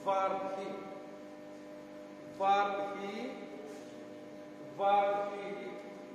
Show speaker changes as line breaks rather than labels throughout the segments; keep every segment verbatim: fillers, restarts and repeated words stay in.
verb he, verb he, verb he,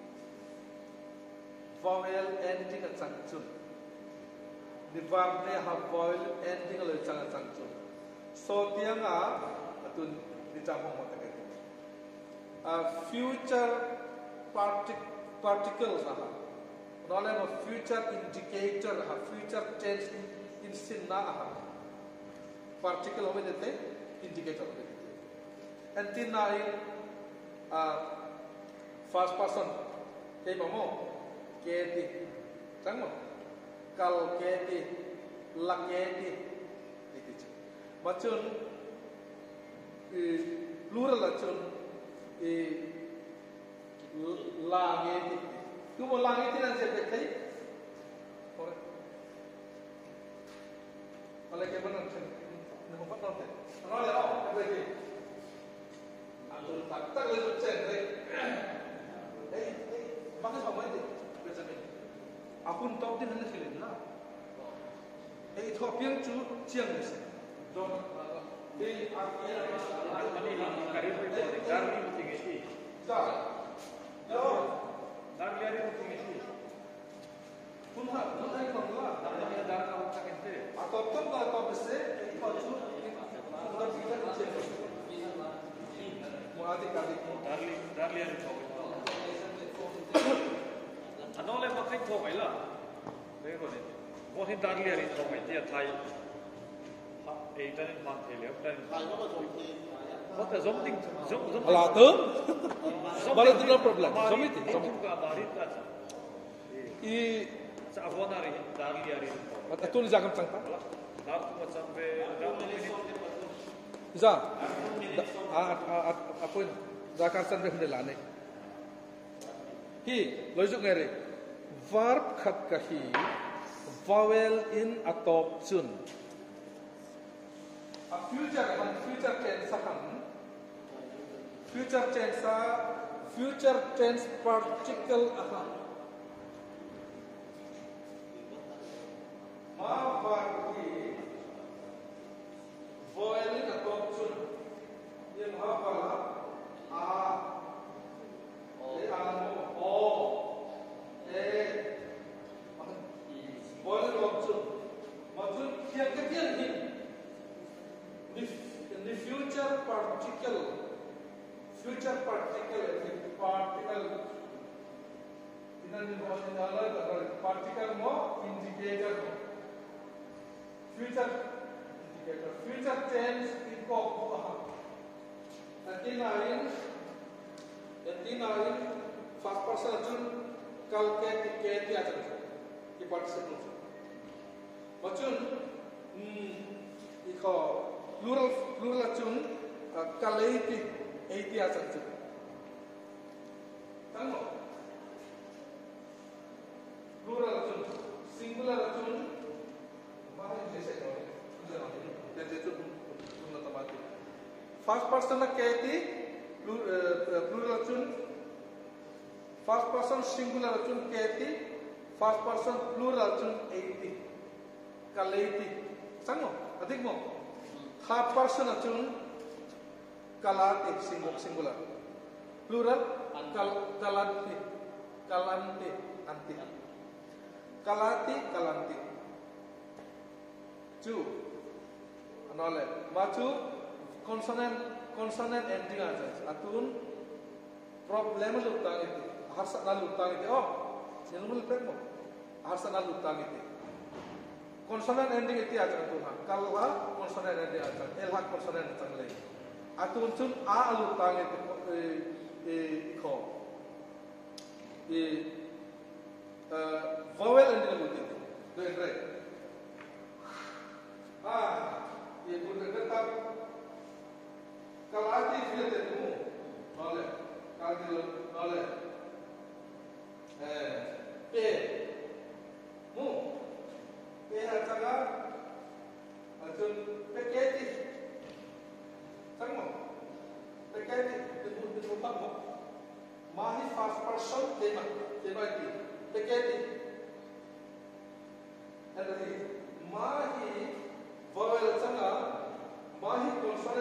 vowel ending a changchun. The verb ne have vowel ending a chang changchun. So tianga atun di jamong mata a future partic particles aha. Knowledge of future indicator aha, future tense in sinna aha. Particle hobe dete indicator hobe dete. And tina in uh, first person ke mamo keti chango kal keti la keti iti machun plural achun la keti tu mo la keti nan se bekai ore ale ke banan chen ne mo patna te no le ao beki atul tak tak le chen re ei ei bakas samai de bechamin apun top din na khilin na ei thopiang chu chiang ni se don ei akia ani kari pe darli mutingesi da yo darli mutingesi punha punha kongla darli dar ka ukta kente atop top ka top se ei pachu dar kita che muadi kali darli darli ani thok anole makai thok aila देखो ने बहुत ही दाग लिया रिश्तों में दिया था एक टन मान थे ले टन बहुत ज़ोमटिंग ज़ोम ज़ोम अलाह तो बारे तो no problem ज़ोमित ज़ोमित का बारी था ये सावधान रही दाग लिया रिश्तों मतलब तूने जाकर चंगा दाग तो मतलब पे जा आ आ आ अपन जाकर चंबे खुले लाने ही लॉजिक नहीं रे verb khat kahi vowel in atop chun a future and future tense han future tense future tense particle ahan ma verb ki vowel in atop chun ye ma pala a e anu o Boleh maksud, maksud dia kecil ni. In the future particle, future particle, particle. Ini bahasa dalam particle mo indicator mo. Future indicator, future tense itu apa? Nanti lain, nanti lain first person tu kalau ke ke dia aja. Di participle. Macun, iko plural plural acun kalaiti eiti acan tu. Tanggo. Plural acun, singular acun, mana yang jese kau? Jangan ini. Yang jese tu pun otomatis. First person nak kaiti plural acun. First person singular acun kaiti. First person plural acun eiti. Kalaiti, sango, adik mo. Third person acun kalati singular. Plural kal kalanti, kalanti, anti. Kalati, kalanti. Two. Anole. Machu consonant consonant ending aja. Atun problem lutang itu. Harsa na lutang itu. Oh, sinumul pekmo. Harsa na lutang itu. Consonant ending itu aja tu ha. Kalau ha consonant ending aja, el ha consonant aja lagi. Atun cun a alutang itu eh ko. Eh vowel ending itu itu. Dua ending. Ah, ये बुद्ध करता कलाती फिर ते मु नॉले कादी नॉले eh pe mu pe acaga acun peketi sango peketi itu itu pamo mahi first person tema tema itu peketi ada mahi vowel acaga mahi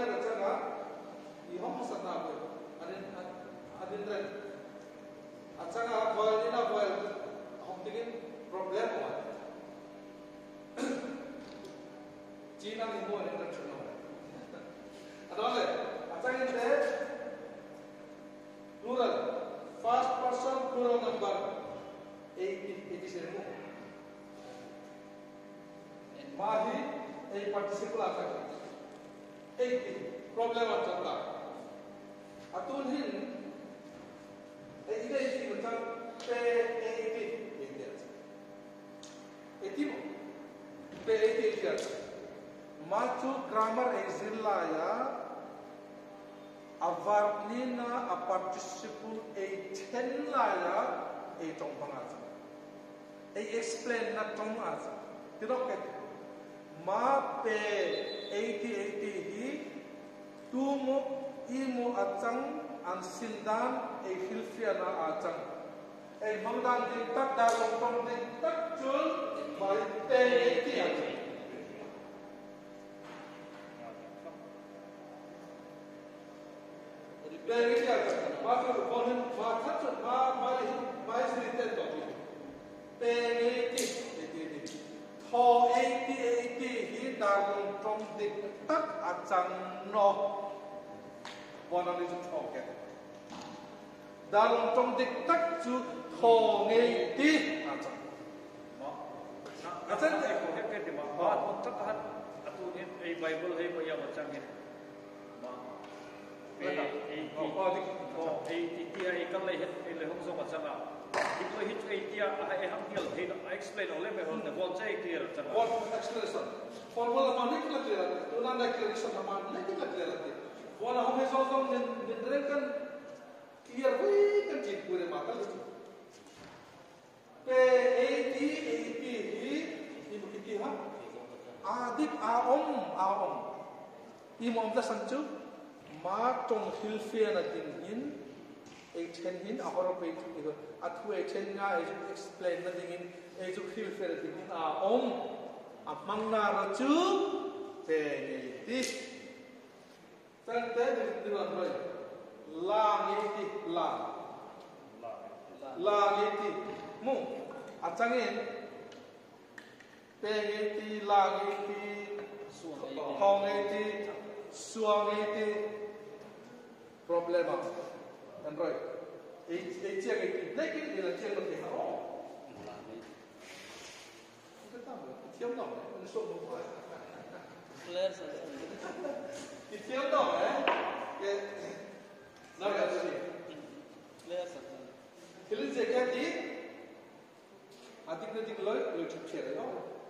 ni nak cakap apa? Ada apa? Acang ini plural, first person plural number eighty eighty seven. Mahi a participle acang. eighty problem acang lah. Atun hin eh ida eighty macam pe eighty eighty acang. eighty mo pe eighty eighty acang. Macu grammar exilla ya avarnina a participle a ten la ya a tong pangaza a explain na tong aza tiroket ma pe eighty eighty hi tu mo i mo achang an sindan a hilfia na achang a mangdan din tak da long tong din tak chul mai pe eighty achang. Dari itu aja, maka konon maka tu ma ma ma cerita tu. Pengeti, pengeti. Tho eighty eighty hi dalam trong dik tak acang no. Wana ni tu tho ke. Dalam trong dik tak tu tho eighty acang. Acang tu aku hep ke ma. Ba tak hat atu ni ai Bible hai pa ya macam ni. Eh, eh, oh, oh, eh, dia ikan leh, eh, leh hong song macam apa? Itu hit eh dia, ah, eh, hamil, eh, explain oleh mehon, the one say clear, macam apa? One explanation. Formula mana kita clear? Tu nanda clearation mana kita clear lagi? One hong eh song song nendrekan clear, wih, kan cip pure mata itu. Pe eighty eighty hi, ibu kita ha? Adik aom aom, ibu om dah sancu. Ma tong hilfia na ding hin e chen hin a horo pe tu a thu e chen nga e explain na ding hin e ju hilfia na ding hin a om a mang na ra chu pe ni ti san te ni ti ma roi la ni ti la la ni ti mu a chang in pe ni ti la ni ti hong ni ti suang ni ti problema Android eh eh ciang itu lekin dia ciang lebih haro kita tahu ciang dong eh unsur bukan clear saja ciang dong eh ke nak ada ni clear saja kalau jaga di adik adik loy loy cakap ya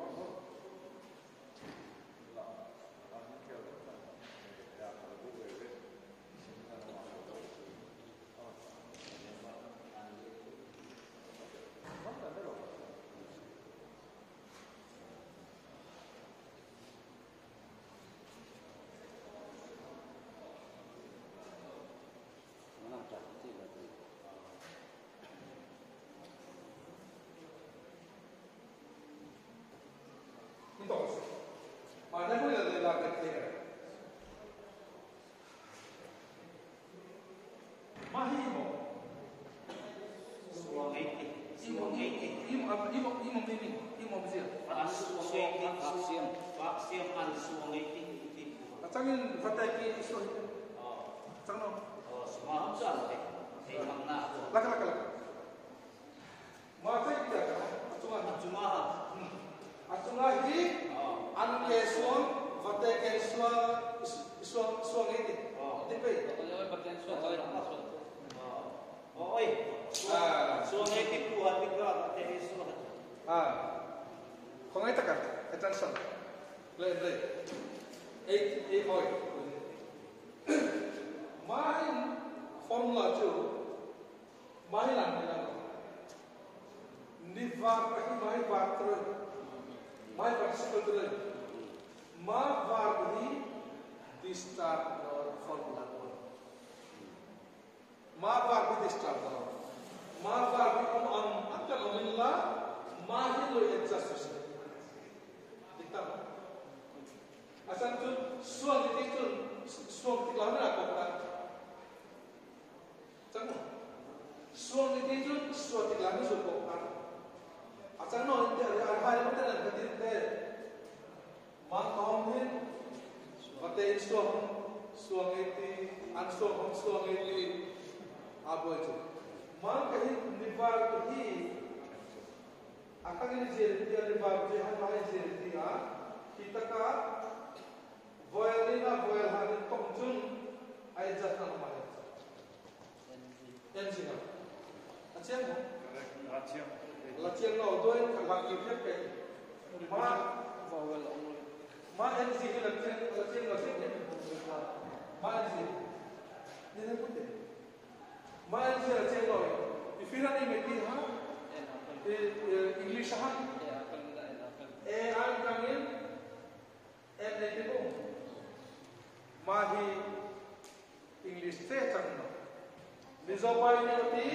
Mana pun yang dilakukan kita. Mahimo. Suang eighty. Suang eighty. Imo apa? Imo imo ini. Imo besar. Suang eighty. Vaksin. Vaksin an suang eighty. Kacangin fataki suang. Oh. Cangno. Oh, semua hamzah deh. Memang nak. Laka laka laka. Masa kita kan? Cuma cuma. Acunga hi. An ke suang, vate ke suang, suang suang ini. Oh, tipe. Kalau bagian suang, kalau nak suang. Oh, oi. Ah, suang ini kuat juga, vate suang. Ah, kau ngai takkan? Attention. Play play. Eight eight oi. Main formula tu, main lan. Nivar pakai main bakter. My participle to ma vardi distar formula ma vardi distar ma vardi on on atta omilla ma hilo adjust dikta asan tu suang itu suang itu mana apa kan jangan suang itu suang itu mana suang kan asan no ini ada hal yang kita nak beritahu mang kaum ini en suang suang iti an suang suang iti abo itu man kahi nivar kahi akan ini jadi dia nivar dia hal jadi dia kita ka voyalina voyal hari tongjun ai jatna namanya yang sini acian mo acian acian lo doa kalau kita pe ma voyal ma yang sini acian acian acian ma yang sini ini apa tu ma yang sini acian lo ifiran ini mesti ha English ha eh I'm coming and they go mahi English se changna mizopai ne ati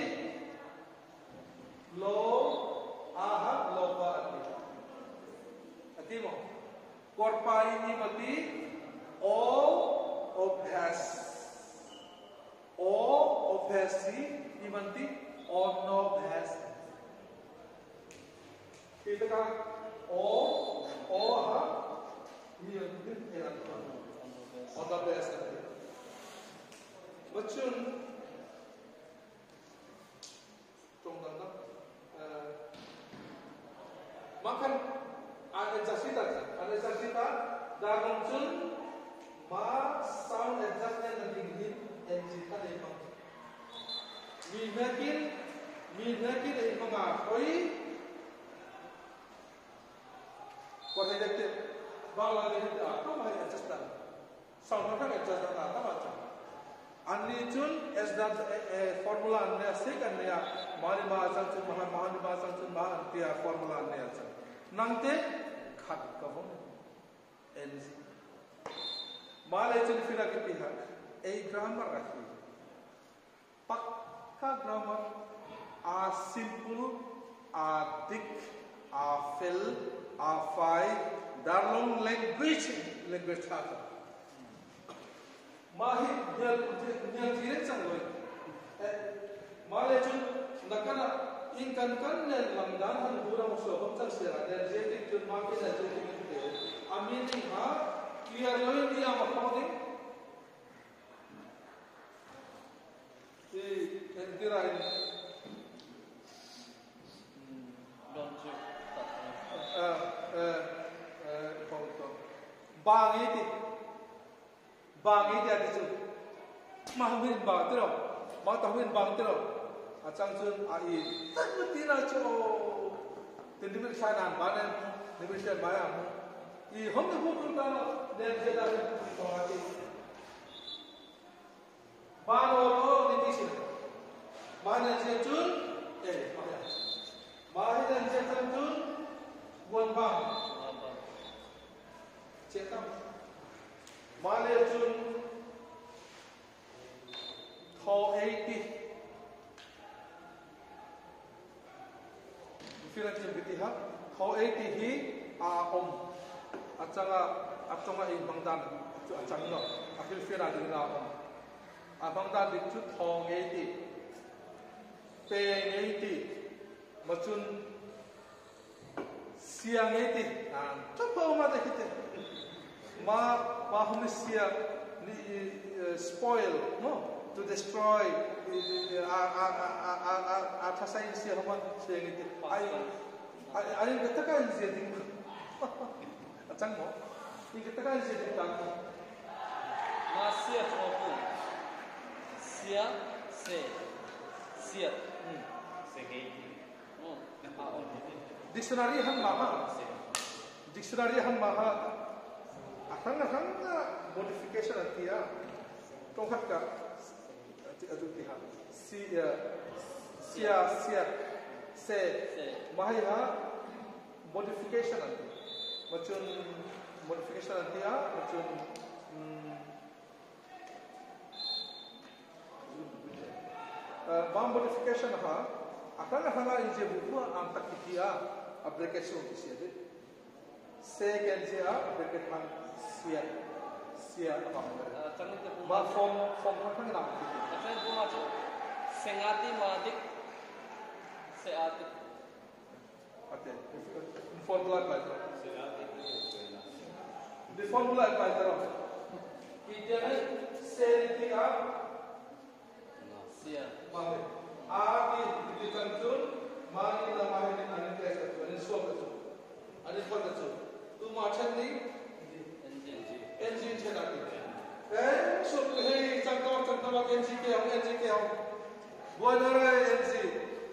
lo aha lopa ati ati mo korpai ni mati all of has all of has si imanti all of has kita ka all all ha ni mungkin enak on the best bachun tongdang na makan ada jasita ada jasita dalam chun ma sound adjustment nanti gini enjita deh bang mi makin mi makin deh bang koi kau tidak bawa dia itu apa macam adjustan, sound macam adjustan apa macam. Ani cun as dan formula ane asik ane ya, mari bahasa cun mahan mahan bahasa cun mahan tiap formula ane aja. Nangte khat kavon, enzi. Malai cun fira kita ha, eh grammar lagi. Pakka grammar, a simple, a thick, a fill, a five. Darlong language language thata mahi nyal nyal dire changloi male chun nakana inkan kan ne lamdan han dura muso hom chang sera der je chun ma ke na je ke amin ha clear loi ni am khode e endira in don't you uh uh bangi ti bangi ti ada tu mahmin bang tu ma tahmin bang tu acang chun ai tan ti na cho tin di sa nan ba nan ni bi sa ba ya i hom ne bu kun ta ne je da ne ko ati ba no ro ni ti sin ma ne je chun eh ma ya ma hi nan je chun gon bang cekam malai chun thau eighty firan chun biti ha thau eighty hi a om achanga achanga in bangdan chu achang no akil fira din la om a bangdan dit chu thau eighty pe eighty machun siang eighty an topo ma de kite ma ma humisia ni spoil no to destroy a a a a a a thasai sia haman siang iti ai ai kata kan sia ding achang mo ni kata kan sia ding tang ma sia chopu sia se sia se ge oh a on dictionary han ma dictionary han ma Akang akang modification artinya, tongkat ka, atu tiha, si sia sia se, mahaya modification arti, macam modification artinya, macam bang modification ha, akang akang ini je buku am tak kia application isi ada, se kan je application sia sia apa ma form form kan nak macam tu macam sengati madik seati ate formula apa itu di formula apa itu Kita ni seri tiap.
Sia.
Mahir. Abi di kantor, mahir na mahir ni ane kes tu, ane suap tu, ane suap tu. Tu macam ni. Engine cina ni. Eh, suap hey, cangkau cangkau engine ke ang engine ke ang. Buat orang engine.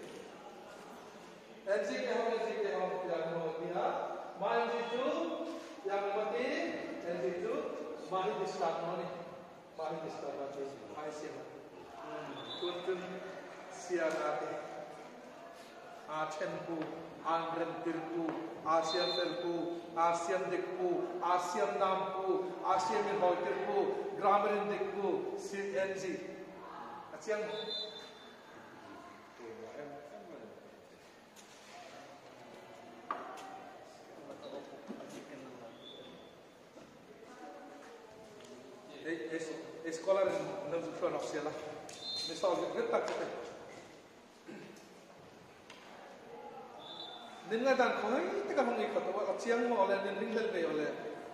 Engine ke ang engine ke ang yang mati ha. Mahir itu yang mati, engine itu mahir di start mana? Mahir di start macam ni. Mahir siapa? Tuntun siagate, Achenku, Angren Tirku, Asian Telku, Asian Dikku, Asian Namku, Asian Minhoitirku, Gramarin Dikku, C N G. Asian. Sekolah yang enam puluh orang siapa? Misal kita tak kita. Nila dan kau ini kita mungkin ikut. Awak siang mau oleh nila nila be oleh.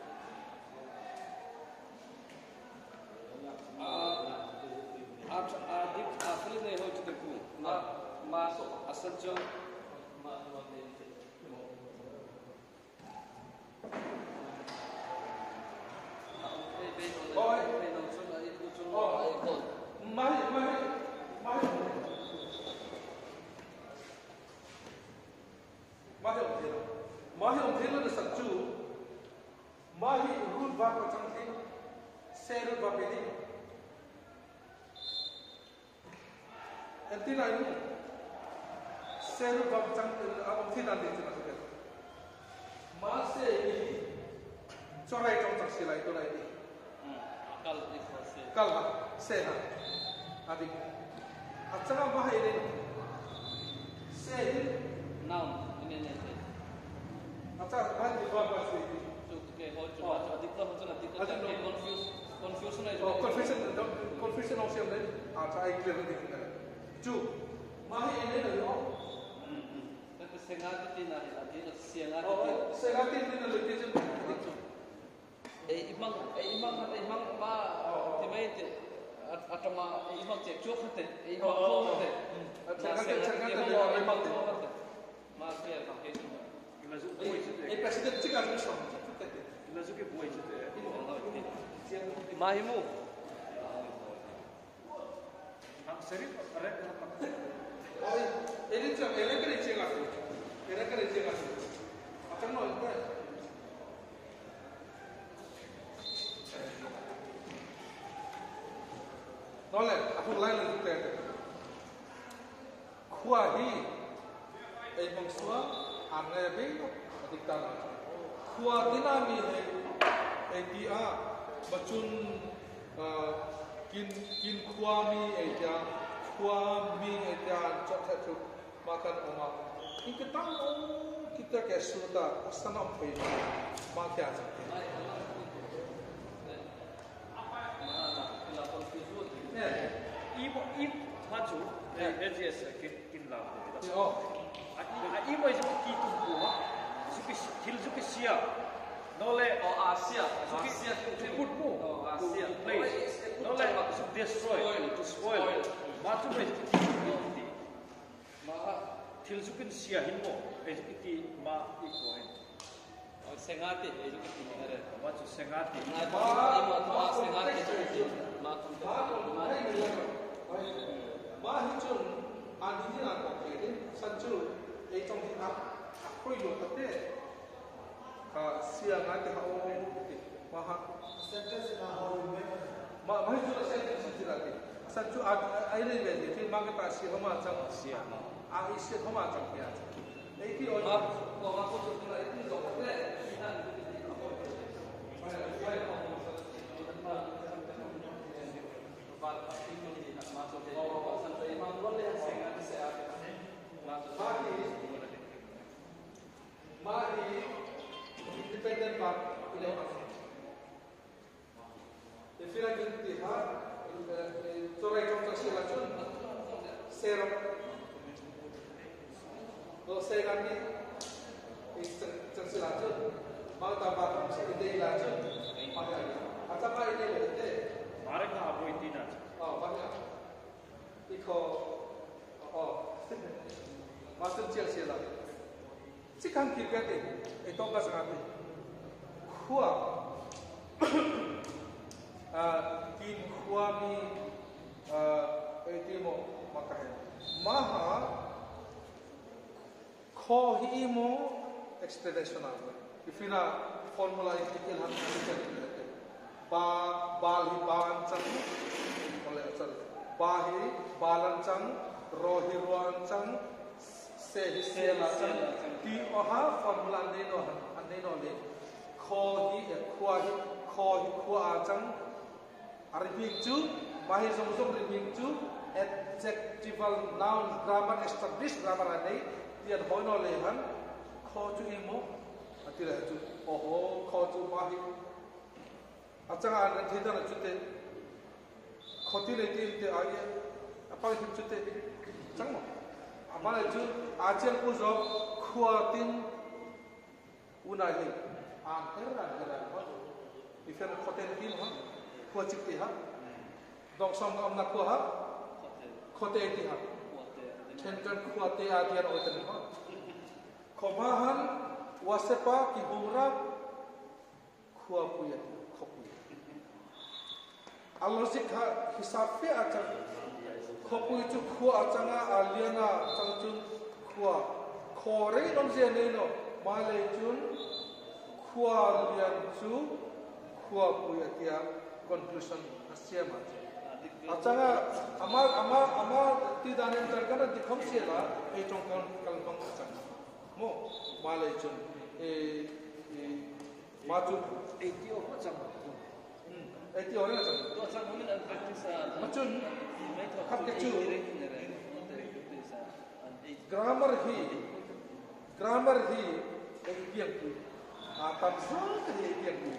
Ah, ah, ah, ini asal ni hoi tu tu. Ma, masuk asal jom. Ma, ma ni.
Oh, oh, mari, mari, mari. Mari om thela, mari om thela na sakju, mari urut bap pachang thi, serut bap pedi. Entina ini, serut bap pachang om thela ni cina tu. Masih ini, corai trong tak silai tu lagi.
Kal itu sih.
Kal ha, seha. Adik, acana bahaya ini. Sehi.
Naam, ini ni sih.
Acana bahaya di bawah bahasa ini.
So kita hoi tu baca, adik tu macam adik tu jadi confuse, confusion aja.
Oh, confusion, confusion orang siapa ni? Acana ini clear ni kita. Ju, bahaya ini ni oh.
Hmm hmm. Tapi sengat itu ni, adik tu sengat
Oh,
itu.
sengat ini ni lebih je.
Eh, imang, eh imang, imang ma, timai tu. Atau ma, imang cek cok tu, imang cok tu.
Sengat, sengat tu
Imang
memang tu.
cok tu. Ma dia pakai semua.
Eh, presiden cakap macam mana?
Lazu ke buai je deh.
Mahimu.
Ham seri rek apa?
Oh, ini cakap, ini kan cakap tu. Ini kan cakap tu. Macam mana tu? Nolak, aku lain lagi tu. Kuahi, eh mangsua, ane bego, adikta. Kuahi nami hai, eh dia, bacun kin kin kuami eh dia, kuami eh dia, cakap tu makan oma. Ini kita tahu kita kesudah, asana apa ini, macam apa?
Ibu ibu maju, L G S kin kin lam.
Oh,
Ibu itu kita buat, suki hil suki sia, nole
Oh Asia, Asia
suki put mu,
Oh Asia,
place, nole suki destroy, to spoil, maju itu kita. Ma hil suki sia hinmo, itu kita ma ikoin.
Oh sengati, itu kita ada.
Maju sengati.
Ma, ma, ma sengati itu. Ma, ma, ma.
ma hijun adi ni nak tak kiri sanju eh trong di ap koi lo tapi ka siang ada hao ma ha sentence na hao ma ma hijun sentence di lagi sanju ai ni be ni ma ka ta si homa chang
Sia ma.
a i si homa chang ya eh ki oi
Ma, ma, ma ko tu na itu zo te.
Mari independent bab ini apa? Defira ganti ha, corai contoh silacun, serok, dosa kami, silacun, mau tambah ide ilacun, pakai. Apa ini berarti? kan ki pete e to ka sa ate khua a tin khua mi a e ti mo makahe maha kho hi mo explanation a ifina formula ikil han ikil ba bal hi ban chang ole chal ba hi balan chang ro hi ruan chang se hi se la chang ti oha formula ne no han ne no le kho hi e khwa hi kho hi khwa chang arbi chu ba hi som som ri chu adjectival noun grammar established grammar ane tian hoi no le han kho chu e mo atira chu oho kho chu ba hi achanga an thida na chute khoti le ti te aye apa ti chute chang mo ama le chu achel pu zo khwa tin una hi an ter ran ra ma ifen khoten tin ha khwa chik ti ha dong som om na ko ha khote ti ha chen kan khwa te a ti ro ten ha khobahan wasepa ki humra khwa pu ya Allah sikha hisab pe achang khopui chu khua achanga aliana changchun khua khore non je ne no male chun khua lian chu khua pu ya conclusion asia ma achanga ama ama ama ti danen tarkana dikham se la ei tong kon kalpang achang mo male chun e ma chu
e ti o achang
e ti ore achang
to achang momen an practice
ma chun khap ke chu grammar hi grammar hi e piang tu atam sa ke hi piang tu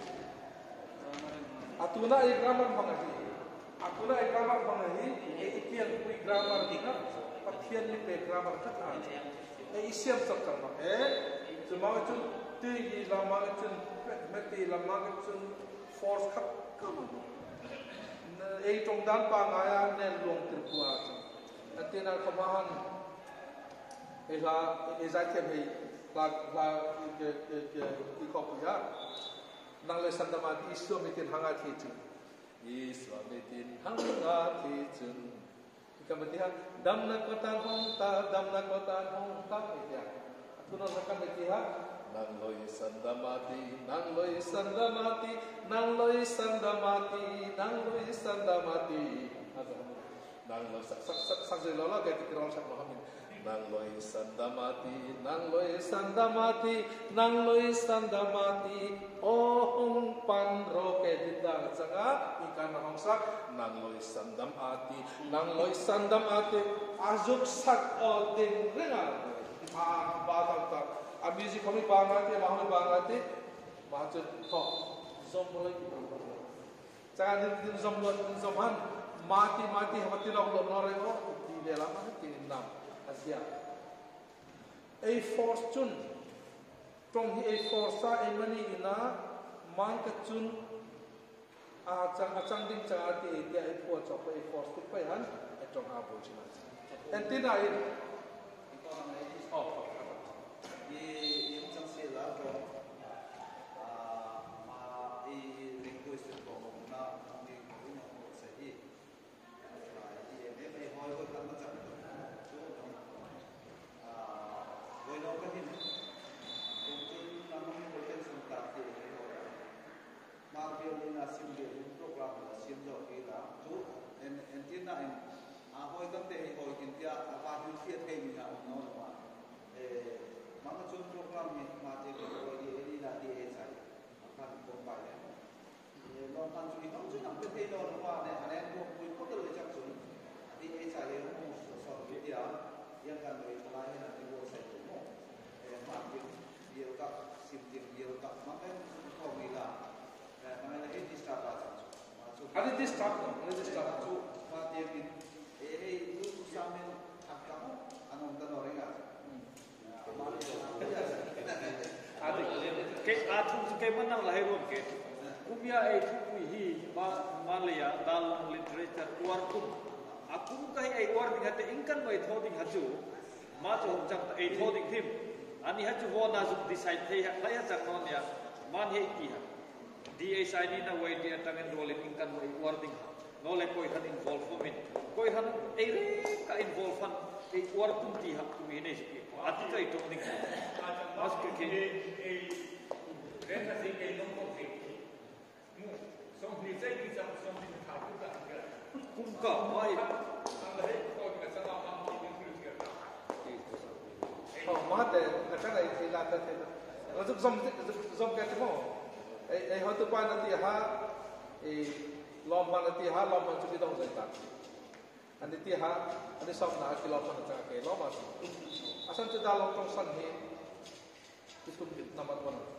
atuna e grammar bang hi atuna e grammar bang hi e piang tu grammar hi na pathian ni pe grammar ka ta e isiam sak kar ma e chuma chun ti hi lama chun meti lama chun force khat ka ma e trong dan pa ngaya ne long tir kwa atina kamahan e la e za ke me la la ke ke ke ki ko ya nang le sandama ti isu mitin hanga thi chu isu mitin hanga thi chu kamatiha damna kotan hong ta damna kotan hong ta ya atuna nakam ti ha nang loi sandamati nang loi sandamati nang loi sandamati nang loi sandamati nang loi sak sak sak sak je lola ke ti kron sak mahamin nang loi sandamati nang loi sandamati nang loi sandamati oh hong pan ro ke didang changa ikan hong sak nang loi sandamati nang loi sandamati azuk sak o ding renga ma ba ta ta a music kami bangate mahami bangate mahachut tho zomroi jangan din din zomloi din zomhan mati mati hati lok lok nore ko di lela ma ti nam asia a fortune trong hi a forsa a mani ina man ka chun a chang a chang ding cha ti ti a po chok a force tu pai han a trong a bo china antina in oh Ada di start, ada di start. Tu, mati yang ini, eh, itu sambil akamu, anong tanong rengat.
Ada, ke atu ke mana lahirun ke? Kumia itu kuihi ma Malaya dalam literatur luar kum. Aku kahai ai luar dengan te ingkan mai thoding haju, ma tu hong jang ai thoding tim. ani ha chu ho na zu decide thei ha lai ha chak non ya man he ki ha D S I ni na wai dia tangan rolling ingkan wai wording no le koi han involve for min koi han ei re ka involve han ei wording ti ha tu ine si ati kai to ning mas ke ke ei ren ha si ke long ko fi mu song ni sai ki sam song ni tha ku ka kum ka mai ang le ko ka sa la ma ni ni ki ka
oh ma te ka sa lai ti la ta te la zu som som ka ti mo ai ai ho tu pa na ti ha e lom pa na ti ha lom pa chu ti dong sai ta ani ti ha ani som na ki lom pa na cha ke lom ma asan chu da lom tong san he itu nama tuan